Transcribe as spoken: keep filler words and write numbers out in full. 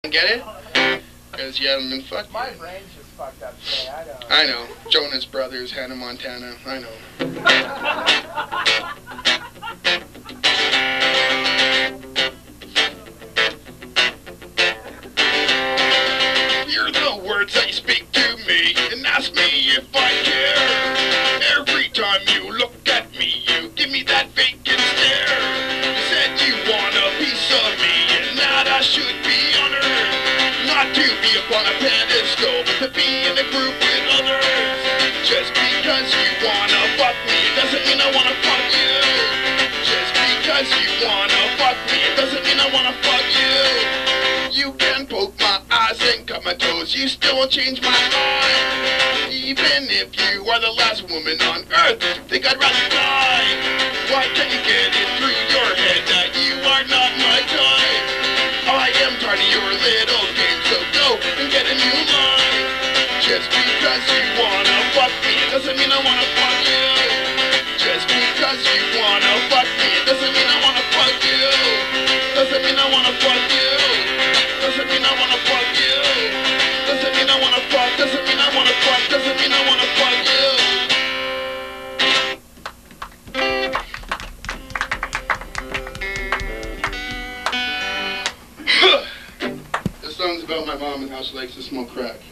Get it? Because you haven't been fucked My yet. brain's just fucked up today, I don't. I know. Jonas Brothers, Hannah Montana, I know. Hear the words that you speak to me and ask me if I care. Every time you look at me, you give me that vacant stare. You said you want a piece of me and that I should be honored. Not to be upon a pedestal, but to be in a group with others. Just because you wanna fuck me, it doesn't mean I wanna fuck you. Just because you wanna fuck me, it doesn't mean I wanna fuck you. You can poke my eyes and cut my toes, you still won't change my mind. Even if you are the last woman on earth, think I'd rather die. Why can't you get it through your head that you are not my type? I am tired of your little games, so go and get a new line. Just because you wanna fuck me, it doesn't mean I wanna fuck you. Just because you wanna fuck me, it doesn't mean I wanna fuck you. Doesn't mean I wanna fuck you. Doesn't mean I wanna fuck you. Doesn't mean I wanna fuck. Doesn't mean I wanna fuck. Doesn't mean I wanna fuck you. This song's about my mom and how she likes to smoke crack.